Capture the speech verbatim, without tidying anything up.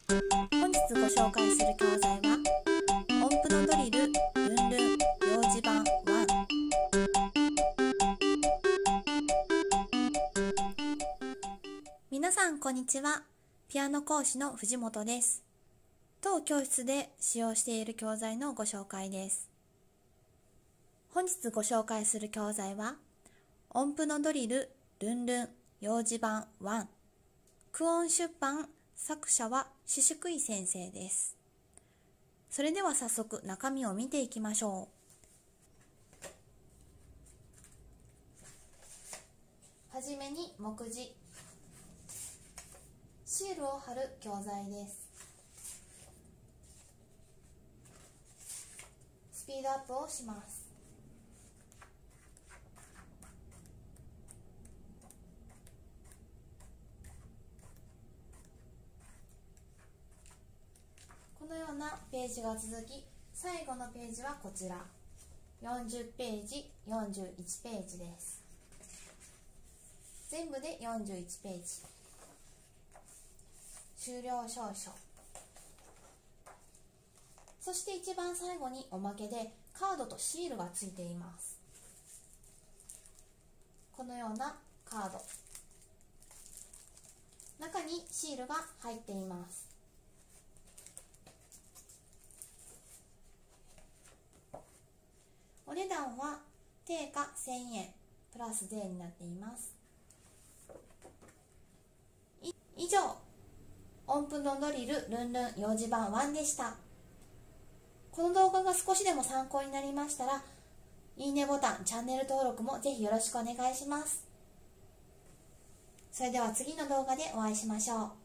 本日ご紹介する教材は音符のドリルルンルン幼児版ワン。皆さんこんにちは。ピアノ講師の藤本です。当教室で使用している教材のご紹介です。本日ご紹介する教材は音符のドリルルンルン幼児版ワン。クオン出版、作者は宍喰井先生です。それでは早速中身を見ていきましょう。はじめに目次、シールを貼る教材です。スピードアップをします。このようなページが続き、最後のページはこちらよんじゅうページ、よんじゅういちページです。全部でよんじゅういちページ。終了証書。そして一番最後におまけでカードとシールがついています。このようなカード、中にシールが入っています。お値段は定価せんえんプラス税になっています。以上、音符のドリルルンルン幼児版ワンでした。この動画が少しでも参考になりましたら、いいねボタン、チャンネル登録もぜひよろしくお願いします。それでは次の動画でお会いしましょう。